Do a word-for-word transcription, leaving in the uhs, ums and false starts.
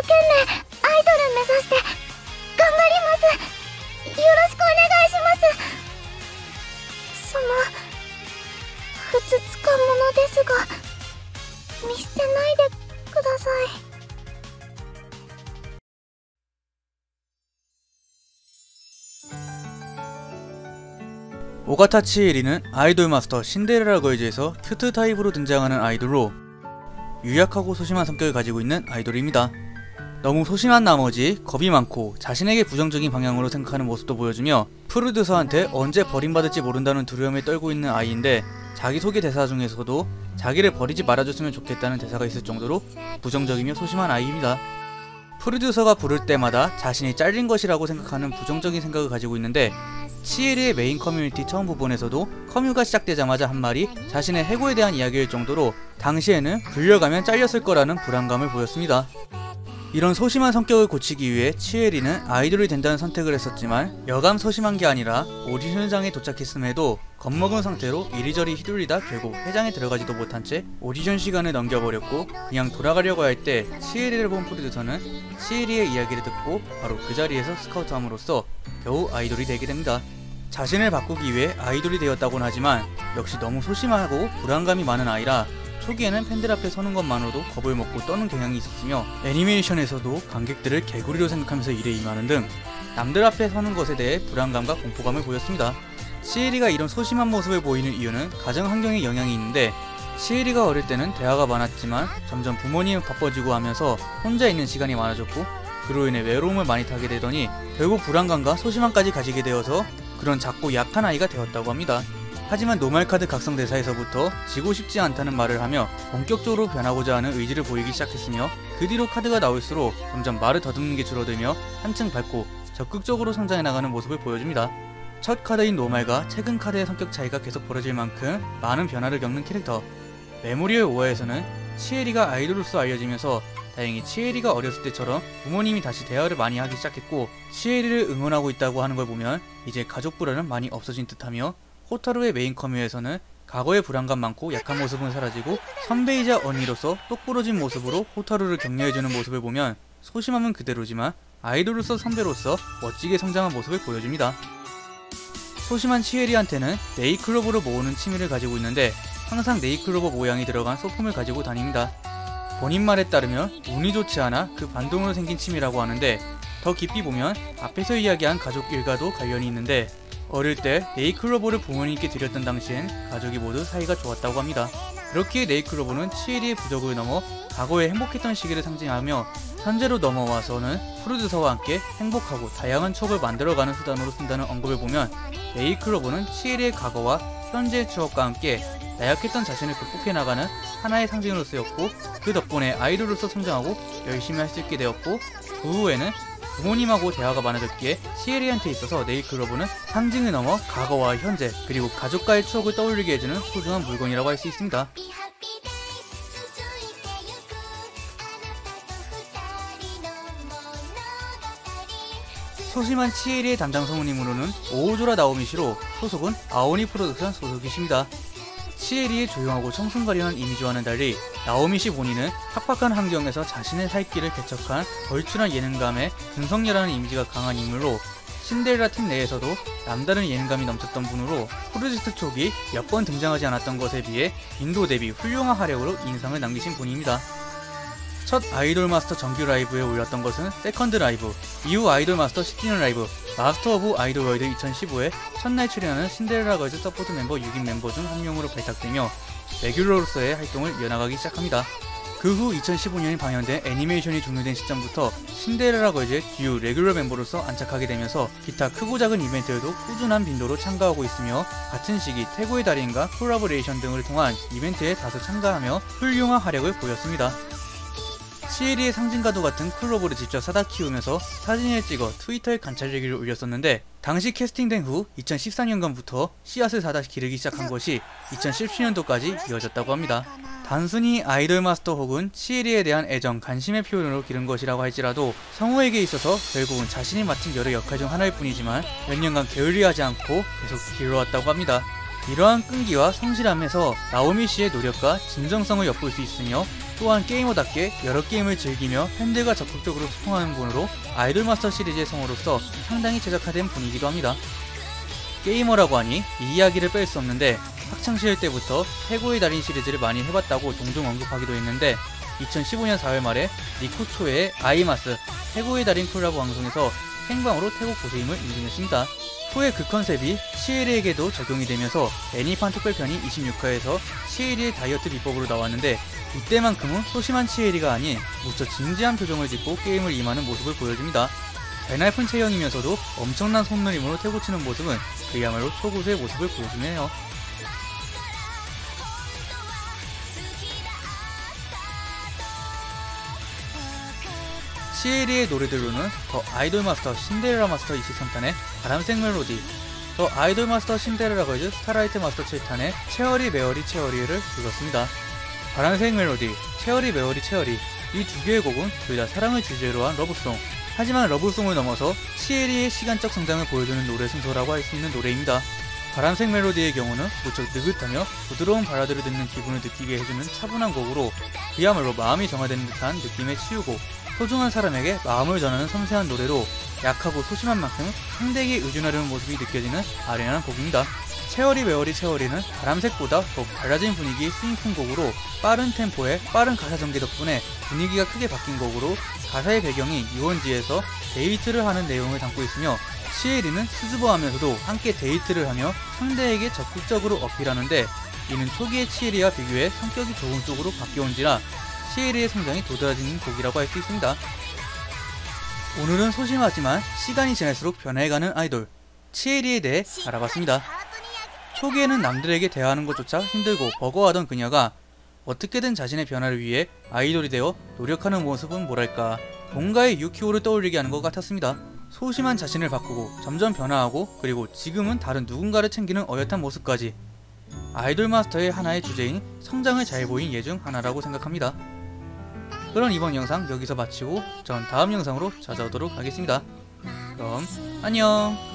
懸命アイドル目指して頑張ります。よろしくお願いします。そのふつつか者ですが見捨てないでください。 오가타 치에리는 아이돌 마스터 신데렐라 걸즈에서 큐트 타입으로 등장하는 아이돌로 유약하고 소심한 성격을 가지고 있는 아이돌입니다. 너무 소심한 나머지 겁이 많고 자신에게 부정적인 방향으로 생각하는 모습도 보여주며 프로듀서한테 언제 버림받을지 모른다는 두려움에 떨고 있는 아이인데, 자기소개 대사 중에서도 자기를 버리지 말아줬으면 좋겠다는 대사가 있을 정도로 부정적이며 소심한 아이입니다. 프로듀서가 부를 때마다 자신이 잘린 것이라고 생각하는 부정적인 생각을 가지고 있는데, 치에리의 메인 커뮤니티 처음 부분에서도 커뮤가 시작되자마자 한 말이 자신의 해고에 대한 이야기일 정도로 당시에는 불려가면 잘렸을 거라는 불안감을 보였습니다. 이런 소심한 성격을 고치기 위해 치에리는 아이돌이 된다는 선택을 했었지만 여감 소심한 게 아니라 오디션장에 도착했음에도 겁먹은 상태로 이리저리 휘둘리다 결국 회장에 들어가지도 못한 채 오디션 시간을 넘겨버렸고, 그냥 돌아가려고 할 때 치에리를 본 프로듀서는 치에리의 이야기를 듣고 바로 그 자리에서 스카우트함으로써 겨우 아이돌이 되게 됩니다. 자신을 바꾸기 위해 아이돌이 되었다고는 하지만 역시 너무 소심하고 불안감이 많은 아이라 초기에는 팬들 앞에 서는 것만으로도 겁을 먹고 떠는 경향이 있었으며, 애니메이션에서도 관객들을 개구리로 생각하면서 일에 임하는 등 남들 앞에 서는 것에 대해 불안감과 공포감을 보였습니다. 치에리가 이런 소심한 모습을 보이는 이유는 가정 환경의 영향이 있는데, 치에리가 어릴 때는 대화가 많았지만 점점 부모님이 바빠지고 하면서 혼자 있는 시간이 많아졌고, 그로 인해 외로움을 많이 타게 되더니 결국 불안감과 소심함까지 가지게 되어서 그런 작고 약한 아이가 되었다고 합니다. 하지만 노말카드 각성 대사에서부터 지고 싶지 않다는 말을 하며 본격적으로 변하고자 하는 의지를 보이기 시작했으며, 그 뒤로 카드가 나올수록 점점 말을 더듬는 게 줄어들며 한층 밝고 적극적으로 성장해 나가는 모습을 보여줍니다. 첫 카드인 노말과 최근 카드의 성격 차이가 계속 벌어질 만큼 많은 변화를 겪는 캐릭터. 메모리얼 오화에서는 치에리가 아이돌로서 알려지면서 다행히 치에리가 어렸을 때처럼 부모님이 다시 대화를 많이 하기 시작했고, 치에리를 응원하고 있다고 하는 걸 보면 이제 가족 불안은 많이 없어진 듯하며, 호타루의 메인 커뮤에서는 과거의 불안감 많고 약한 모습은 사라지고 선배이자 언니로서 똑부러진 모습으로 호타루를 격려해주는 모습을 보면 소심함은 그대로지만 아이돌로서 선배로서 멋지게 성장한 모습을 보여줍니다. 소심한 치에리한테는 네이클로버를 모으는 취미를 가지고 있는데 항상 네이클로버 모양이 들어간 소품을 가지고 다닙니다. 본인 말에 따르면 운이 좋지 않아 그 반동으로 생긴 취미라고 하는데, 더 깊이 보면 앞에서 이야기한 가족 일과도 관련이 있는데, 어릴 때 네이클로버를 부모님께 드렸던 당시엔 가족이 모두 사이가 좋았다고 합니다. 그렇기에 네이클로버는 치에리의 부적을 넘어 과거에 행복했던 시기를 상징하며, 현재로 넘어와서는 프로듀서와 함께 행복하고 다양한 추억을 만들어가는 수단으로 쓴다는 언급을 보면, 네이클로버는 치에리의 과거와 현재의 추억과 함께 나약했던 자신을 극복해 나가는 하나의 상징으로 쓰였고, 그 덕분에 아이돌로서 성장하고 열심히 할 수 있게 되었고, 그 후에는 부모님하고 대화가 많아졌기에 치에리한테 있어서 네이클로버는 상징을 넘어 과거와 현재 그리고 가족과의 추억을 떠올리게 해주는 소중한 물건이라고 할 수 있습니다. 소심한 치에리의 담당 성우님으로는 오오조라 나오미시로, 소속은 아오니 프로덕션 소속이십니다. 치에리의 조용하고 청순가련한 이미지와는 달리 나오미시 본인은 팍팍한 환경에서 자신의 살 길을 개척한 걸출한 예능감에 근성녀라는 이미지가 강한 인물로, 신데렐라 팀 내에서도 남다른 예능감이 넘쳤던 분으로 프로젝트 초기 몇 번 등장하지 않았던 것에 비해 빈도 대비 훌륭한 활약으로 인상을 남기신 분입니다. 첫 아이돌 마스터 정규 라이브에 올렸던 것은 세컨드 라이브, 이후 아이돌 마스터 십 주년 라이브, 마스터 오브 아이돌 월드 이천십오에 첫날 출연하는 신데렐라 걸즈 서포트 멤버 육 인 멤버 중 한 명으로 발탁되며 레귤러로서의 활동을 이어나가기 시작합니다. 그 후 이천십오 년에 방영된 애니메이션이 종료된 시점부터 신데렐라 걸즈의 주요 레귤러 멤버로서 안착하게 되면서 기타 크고 작은 이벤트에도 꾸준한 빈도로 참가하고 있으며, 같은 시기 태고의 달인과 콜라보레이션 등을 통한 이벤트에 다수 참가하며 훌륭한 활약을 보였습니다. 치에리의 상징과도 같은 쿨로버를 직접 사다 키우면서 사진을 찍어 트위터에 관찰되기를 올렸었는데, 당시 캐스팅된 후 이천십사 년간부터 씨앗을 사다 기르기 시작한 것이 이천십칠 년도까지 이어졌다고 합니다. 단순히 아이돌 마스터 혹은 치에리에 대한 애정, 관심의 표현으로 기른 것이라고 할지라도 성우에게 있어서 결국은 자신이 맡은 여러 역할 중 하나일 뿐이지만 몇 년간 게을리하지 않고 계속 길러왔다고 합니다. 이러한 끈기와 성실함에서 나오미 씨의 노력과 진정성을 엿볼 수 있으며, 또한 게이머답게 여러 게임을 즐기며 팬들과 적극적으로 소통하는 분으로 아이돌 마스터 시리즈의 성우로서 상당히 최적화된 분이기도 합니다. 게이머라고 하니 이 이야기를 뺄 수 없는데 학창시절 때부터 태고의 달인 시리즈를 많이 해봤다고 종종 언급하기도 했는데 이천십오 년 사월 말에 니코초의 아이마스 태고의 달인 콜라보 방송에서 생방으로 태국 고수임을 인증했습니다. 후에 그 컨셉이 시에리에게도 적용이 되면서 애니판 특별편이 이십육 화에서 시에리의 다이어트 비법으로 나왔는데 이때만큼은 소심한 시에리가 아닌 무척 진지한 표정을 짓고 게임을 임하는 모습을 보여줍니다. 배날픈 체형이면서도 엄청난 손놀림으로 태고치는 모습은 그야말로 초고수의 모습을 보여주네요. 시에리의 노래들로는 더 아이돌 마스터 신데렐라 마스터 이십삼 탄의 바람색 멜로디, 더 아이돌 마스터 신데렐라 걸즈 스타라이트 마스터 칠 탄의 체어리 메어리 체어리를 불렀습니다. 바람색 멜로디, 체어리 메어리 체어리 이 두 개의 곡은 둘 다 사랑을 주제로 한 러브송, 하지만 러브송을 넘어서 시에리의 시간적 성장을 보여주는 노래 순서라고 할 수 있는 노래입니다. 바람색 멜로디의 경우는 무척 느긋하며 부드러운 발라드를 듣는 기분을 느끼게 해주는 차분한 곡으로 그야말로 마음이 정화되는 듯한 느낌에 치우고 소중한 사람에게 마음을 전하는 섬세한 노래로 약하고 소심한 만큼 상대에게 의존하려는 모습이 느껴지는 아련한 곡입니다. 체어리 메어리 체어리는 바람색보다 더욱 달라진 분위기의 스윙큰 곡으로 빠른 템포에 빠른 가사 전개 덕분에 분위기가 크게 바뀐 곡으로 가사의 배경이 유원지에서 데이트를 하는 내용을 담고 있으며 시에리는 수줍어하면서도 함께 데이트를 하며 상대에게 적극적으로 어필하는데 이는 초기의 시에리와 비교해 성격이 좋은 쪽으로 바뀌어온지라 시에리의 성장이 도드라지는 곡이라고 할 수 있습니다. 오늘은 소심하지만 시간이 지날수록 변해가는 아이돌 시에리에 대해 알아봤습니다. 초기에는 남들에게 대화하는 것조차 힘들고 버거워하던 그녀가 어떻게든 자신의 변화를 위해 아이돌이 되어 노력하는 모습은 뭐랄까 뭔가의 유키오를 떠올리게 하는 것 같았습니다. 소심한 자신을 바꾸고 점점 변화하고 그리고 지금은 다른 누군가를 챙기는 어엿한 모습까지 아이돌 마스터의 하나의 주제인 성장을 잘 보인 예 중 하나라고 생각합니다. 그럼 이번 영상 여기서 마치고 전 다음 영상으로 찾아오도록 하겠습니다. 그럼 안녕.